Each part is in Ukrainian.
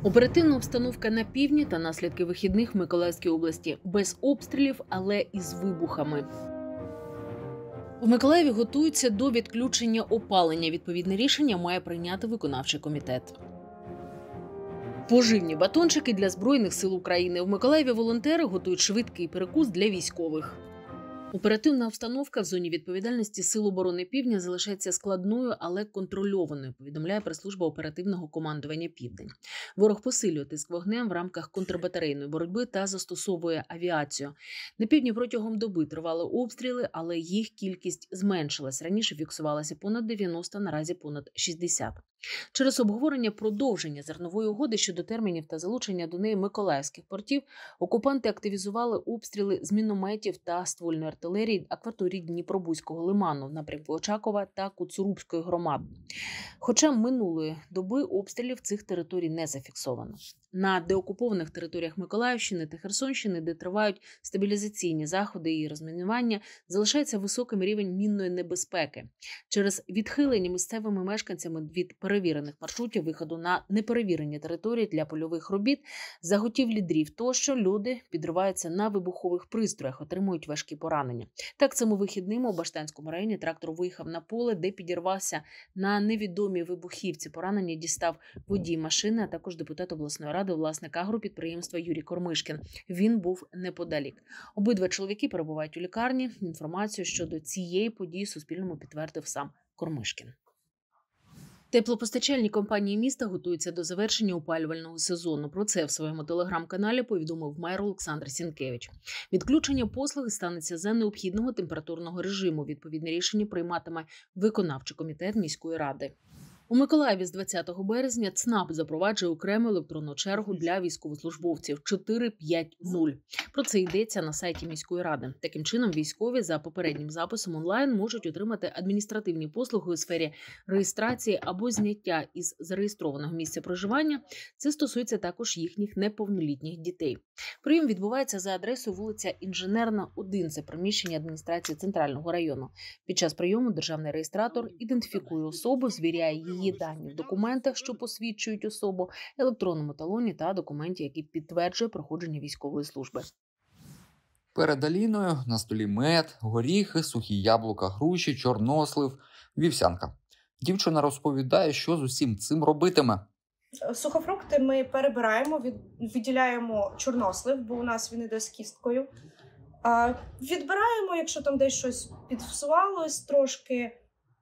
Оперативна обстановка на півдні та наслідки вихідних в Миколаївській області. Без обстрілів, але із вибухами. В Миколаєві готуються до відключення опалення. Відповідне рішення має прийняти виконавчий комітет. Поживні батончики для Збройних сил України. В Миколаєві волонтери готують швидкий перекус для військових. Оперативна обстановка в зоні відповідальності Сил оборони Півдня залишається складною, але контрольованою, повідомляє прес-служба оперативного командування «Південь». Ворог посилює тиск вогнем в рамках контрбатарейної боротьби та застосовує авіацію. На півдні протягом доби тривали обстріли, але їх кількість зменшилась. Раніше фіксувалося понад 90, наразі понад 60. Через обговорення продовження зернової угоди щодо термінів та залучення до неї миколаївських портів окупанти активізували обстріли з мінометів та ствольної артилерії акваторії Дніпробузького лиману в напрямку Очакова та Куцурубської громад. Хоча минулої доби обстрілів цих територій не зафіксовано. На деокупованих територіях Миколаївщини та Херсонщини, де тривають стабілізаційні заходи і розмінування, залишається високим рівень мінної небезпеки. Через відхилення місцевими мешканцями від перевірених маршрутів виходу на неперевірені території для польових робіт, заготівлі дрів тощо, люди підриваються на вибухових пристроях, отримують важкі поранення. Так, цими вихідними у Баштанському районі трактор виїхав на поле, де підірвався на невідомій вибухівці. Поранення дістав водій машини, а також депутат обласної ради, власник агропідприємства Юрій Кормишкін. Він був неподалік. Обидва чоловіки перебувають у лікарні. Інформацію щодо цієї події Суспільному підтвердив сам Кормишкін. Теплопостачальні компанії міста готуються до завершення опалювального сезону. Про це в своєму телеграм-каналі повідомив мер Олександр Сінкевич. Відключення послуги станеться за необхідного температурного режиму. Відповідне рішення прийматиме виконавчий комітет міської ради. У Миколаєві з 20 березня ЦНАП запроваджує окрему електронну чергу для військовослужбовців 450. Про це йдеться на сайті міської ради. Таким чином, військові за попереднім записом онлайн можуть отримати адміністративні послуги у сфері реєстрації або зняття із зареєстрованого місця проживання. Це стосується також їхніх неповнолітніх дітей. Прийом відбувається за адресою вулиця Інженерна, 1. Це приміщення адміністрації Центрального району. Під час прийому державний реєстратор ідентифікує особу, звіряє її дані в документах, що посвідчують особу, електронному талоні та документі, який підтверджує проходження військової служби. Перед Аліною на столі мед, горіхи, сухі яблука, груші, чорнослив, вівсянка. Дівчина розповідає, що з усім цим робитиме. Сухофрукти ми перебираємо, відділяємо чорнослив, бо у нас він іде з кісткою. Відбираємо, якщо там десь щось підфсувалось трошки,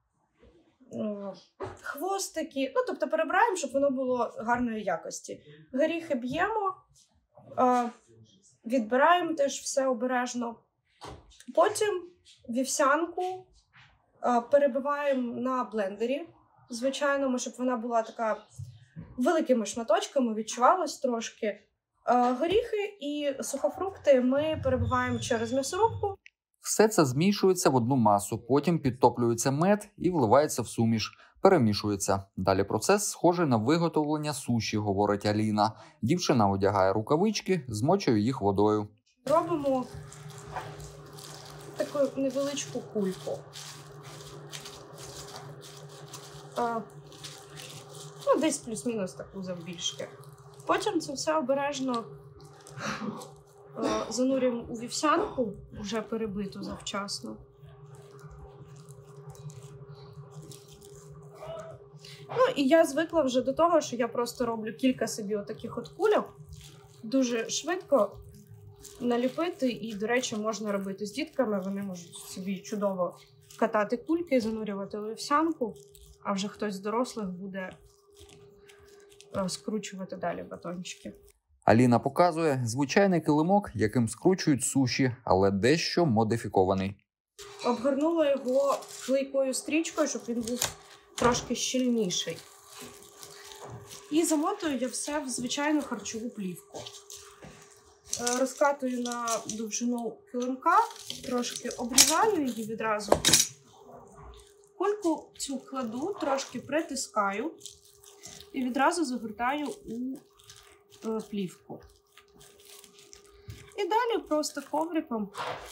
хвостики, тобто перебираємо, щоб воно було гарної якості. Горіхи б'ємо, відбираємо теж все обережно. Потім вівсянку перебиваємо на блендері, звичайному, щоб вона була така великими шматочками, відчувалось трошки. Горіхи і сухофрукти ми перебиваємо через м'ясорубку. Все це змішується в одну масу, потім підтоплюється мед і вливається в суміш, перемішується. Далі процес схожий на виготовлення суші, говорить Аліна. Дівчина одягає рукавички, змочує їх водою. Робимо таку невеличку кульку. Десь плюс-мінус таку завбільшки. Потім це все обережно занурюємо у вівсянку, вже перебиту завчасно. І я звикла вже до того, що я просто роблю кілька собі отаких от кульок. Дуже швидко наліпити і, до речі, можна робити з дітками. Вони можуть собі чудово катати кульки, занурювати у вівсянку, а вже хтось з дорослих буде скручувати далі батончики. Аліна показує звичайний килимок, яким скручують суші, але дещо модифікований. Обгорнула його клейкою стрічкою, щоб він був трошки щільніший. І замотую я все в звичайну харчову плівку. Розкатую на довжину килимка, трошки обрізаю її відразу. Кульку цю кладу, трошки притискаю і відразу загортаю у плівку. І далі просто ковриком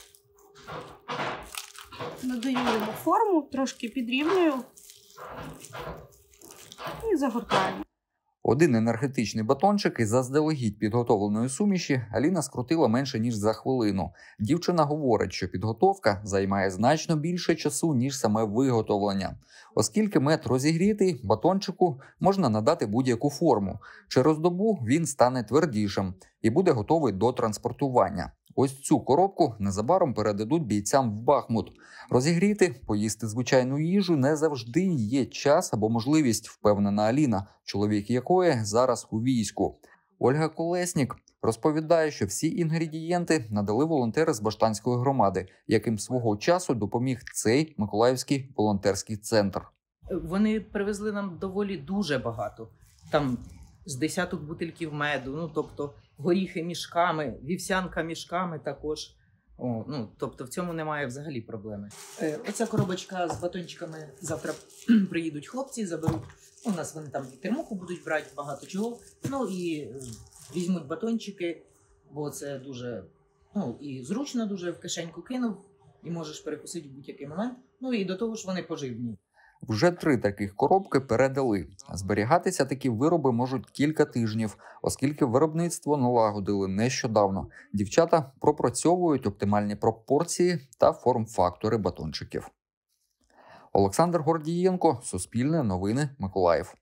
надаю йому форму, трошки підрівнюю і загортаю. Один енергетичний батончик із заздалегідь підготовленої суміші Аліна скрутила менше, ніж за хвилину. Дівчина говорить, що підготовка займає значно більше часу, ніж саме виготовлення. Оскільки мед розігрітий, батончику можна надати будь-яку форму. Через добу він стане твердішим і буде готовий до транспортування. Ось цю коробку незабаром передадуть бійцям в Бахмут. Розігріти, поїсти звичайну їжу не завжди є час або можливість, впевнена Аліна, чоловік якої зараз у війську. Ольга Колеснік розповідає, що всі інгредієнти надали волонтери з Баштанської громади, яким свого часу допоміг цей Миколаївський волонтерський центр. Вони привезли нам доволі дуже багато. Там з десяток бутильків меду, тобто горіхи мішками, вівсянка мішками також. Тобто в цьому немає взагалі проблеми. Оця коробочка з батончиками завтра приїдуть хлопці, заберуть. У нас вони там термуху будуть брати, багато чого. І візьмуть батончики, бо це дуже і зручно дуже, в кишеньку кинув, і можеш перекусити в будь-який момент. І до того ж вони поживні. Вже 3 таких коробки передали. Зберігатися такі вироби можуть кілька тижнів, оскільки виробництво налагодили нещодавно. Дівчата пропрацьовують оптимальні пропорції та форм-фактори батончиків. Олександр Гордієнко, Суспільне новини, Миколаїв.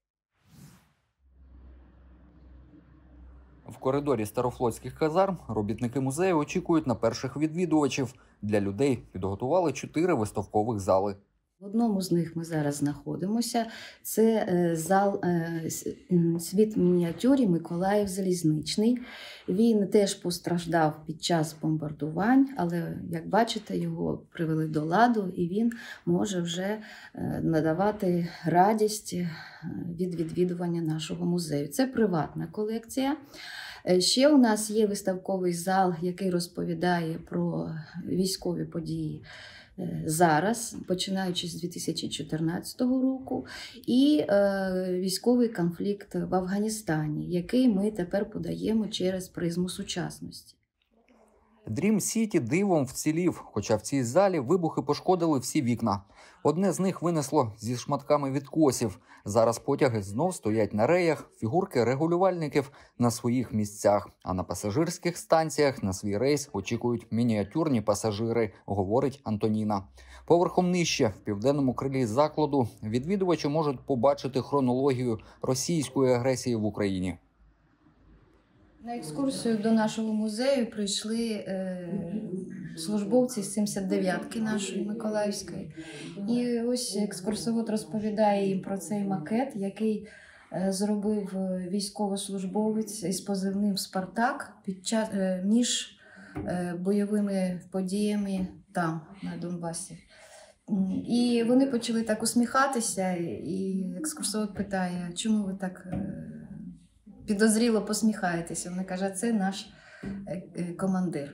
В коридорі Старофлотських казарм робітники музею очікують на перших відвідувачів. Для людей підготували 4 виставкових зали. В одному з них ми зараз знаходимося. Це зал «Світ в мініатюрі Миколаїв Залізничний». Він теж постраждав під час бомбардувань, але, як бачите, його привели до ладу, і він може вже надавати радість від відвідування нашого музею. Це приватна колекція. Ще у нас є виставковий зал, який розповідає про військові події зараз, починаючи з 2014 року, і військовий конфлікт в Афганістані, який ми тепер подаємо через призму сучасності. Дрім Сіті дивом вцілів, хоча в цій залі вибухи пошкодили всі вікна. Одне з них винесло зі шматками відкосів. Зараз потяги знов стоять на реях, фігурки регулювальників на своїх місцях. А на пасажирських станціях на свій рейс очікують мініатюрні пасажири, говорить Антоніна. Поверхом нижче, в південному крилі закладу, відвідувачі можуть побачити хронологію російської агресії в Україні. На екскурсію до нашого музею прийшли службовці з 79-ки нашої Миколаївської. І ось екскурсовод розповідає їм про цей макет, який зробив військовослужбовець із позивним «Спартак» між бойовими подіями там, на Донбасі. І вони почали так усміхатися, і екскурсовод питає, чому ви так підозріло посміхаєтеся. Вона каже, це наш командир.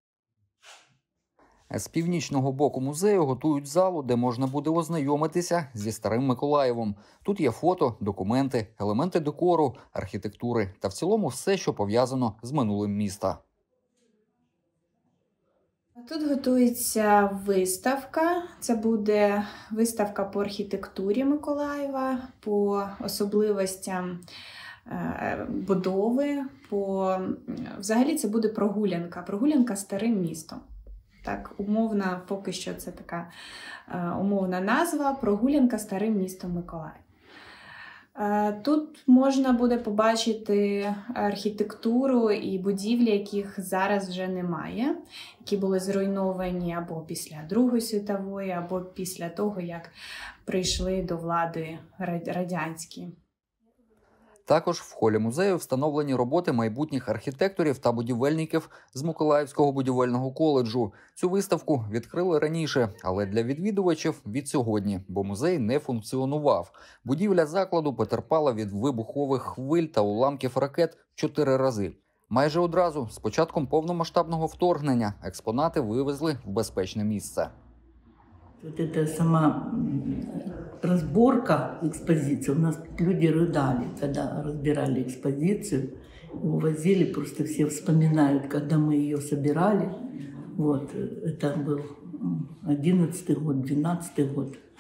З північного боку музею готують залу, де можна буде ознайомитися зі старим Миколаєвом. Тут є фото, документи, елементи декору, архітектури та в цілому все, що пов'язано з минулим міста. Тут готується виставка. Це буде виставка по архітектурі Миколаєва, по особливостям будови, взагалі це буде прогулянка старим містом. Так, умовна, поки що це така умовна назва – прогулянка старим містом Миколаїв. Тут можна буде побачити архітектуру і будівлі, яких зараз вже немає, які були зруйновані або після Другої світової, або після того, як прийшли до влади радянські. Також в холі музею встановлені роботи майбутніх архітекторів та будівельників з Миколаївського будівельного коледжу. Цю виставку відкрили раніше, але для відвідувачів від сьогодні, бо музей не функціонував. Будівля закладу потерпала від вибухових хвиль та уламків ракет 4 рази. Майже одразу, з початком повномасштабного вторгнення, експонати вивезли в безпечне місце. Вот это сама разборка экспозиции. У нас люди рыдали, когда разбирали экспозицию. Увозили, просто все вспоминают, когда мы ее собирали. Вот, это был 11-й год, 12-й год.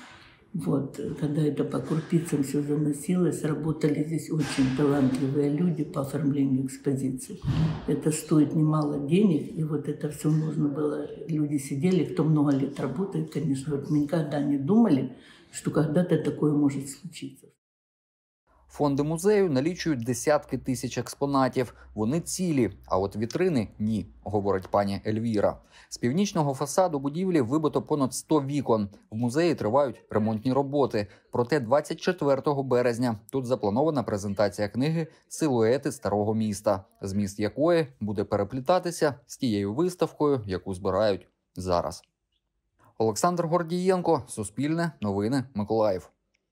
Вот, когда это по крупицам все заносилось, работали здесь очень талантливые люди по оформлению экспозиции. Это стоит немало денег, и вот это все нужно было. Люди сидели, кто много лет работает, конечно, вот мы никогда не думали, что когда-то такое может случиться. Фонди музею налічують десятки тисяч експонатів. Вони цілі, а от вітрини – ні, говорить пані Ельвіра. З північного фасаду будівлі вибито понад 100 вікон. В музеї тривають ремонтні роботи. Проте 24 березня тут запланована презентація книги «Силуети старого міста», зміст якої буде переплітатися з тією виставкою, яку збирають зараз. Олександр Гордієнко, Суспільне, Новини, Миколаїв.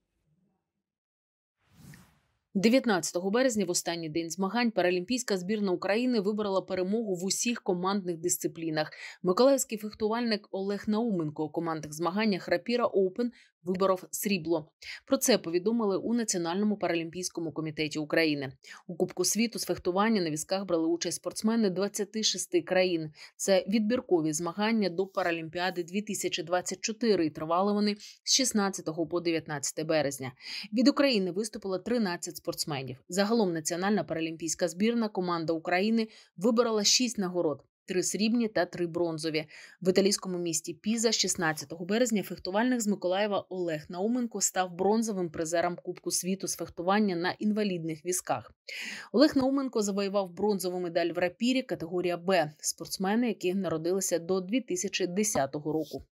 19 березня, в останній день змагань, паралімпійська збірна України виборола перемогу в усіх командних дисциплінах. Миколаївський фехтувальник Олег Науменко у командних змаганнях «Рапіра Оупен» виборов срібло. Про це повідомили у Національному паралімпійському комітеті України. У Кубку світу з фехтування на візках брали участь спортсмени 26 країн. Це відбіркові змагання до Паралімпіади 2024. Тривали вони з 16 по 19 березня. Від України виступило 13 спортсменів. Загалом Національна паралімпійська збірна команда України виборола 6 нагород. 3 срібні та 3 бронзові. В італійському місті Піза 16 березня фехтувальник з Миколаєва Олег Науменко став бронзовим призером Кубку світу з фехтування на інвалідних візках. Олег Науменко завоював бронзову медаль в рапірі категорія «Б» – спортсмени, які народилися до 2010 року.